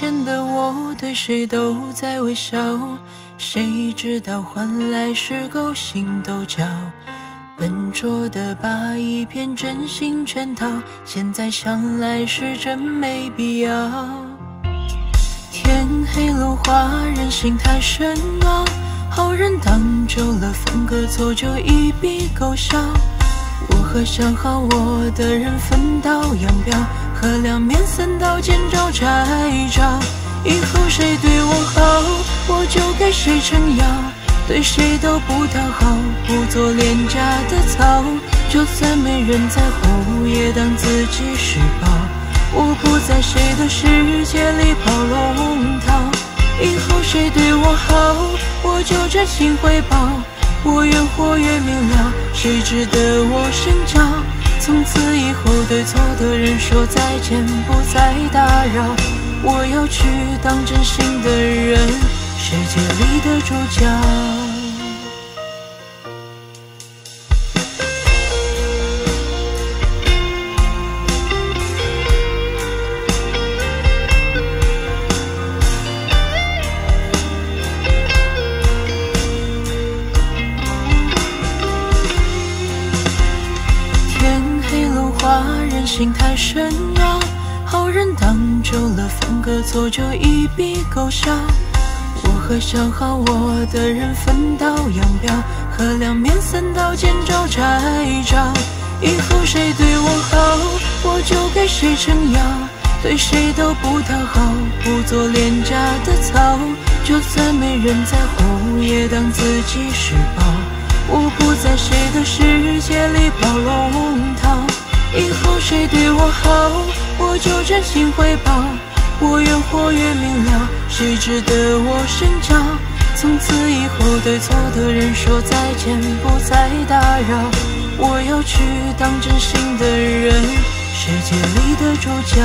前的我对谁都在微笑，谁知道换来是勾心斗角，笨拙的把一片真心全掏，现在想来是真没必要。天黑路滑，人心太深奥，好人当久了，分个错就一笔勾销。我和想好我的人分道扬镳，和两面三刀剑招拆招。以后谁对我好，我就给谁撑腰，对谁都不讨好，不做廉价的草。就算没人在乎，也当自己是宝。我不在谁的世界里跑龙套，以后谁对我好，我就真心回报。我越活越明了，谁值得我深交？从此以后对错的人说再见，不再打扰。我要去当真心的人，世界里的主角。人心太深奥，好人当久了，犯个错就一笔勾销。我和想好我的人分道扬镳，和两面三刀剑招拆招。以后谁对我好，我就给谁撑腰，对谁都不讨好，不做廉价的草。就算没人在乎，也当自己是宝。我不在谁的世界里跑龙套，以后谁对我好，我就真心回报。我越活越明了，谁值得我深交？从此以后对错的人说再见，不再打扰。我要去当真心的人，世界里的主角。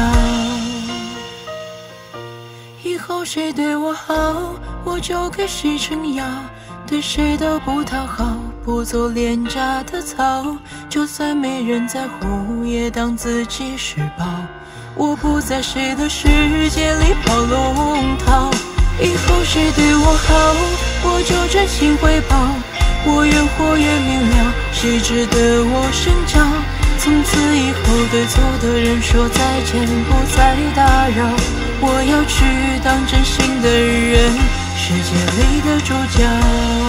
以后谁对我好，我就给谁撑腰，对谁都不讨好，不做廉价的草。就算没人在乎，也当自己是宝。我不在谁的世界里跑龙套，以后谁对我好，我就真心回报。我越活越明了，谁值得我深交？从此以后对错的人说再见，不再打扰。我要去当真心的人，世界里的主角。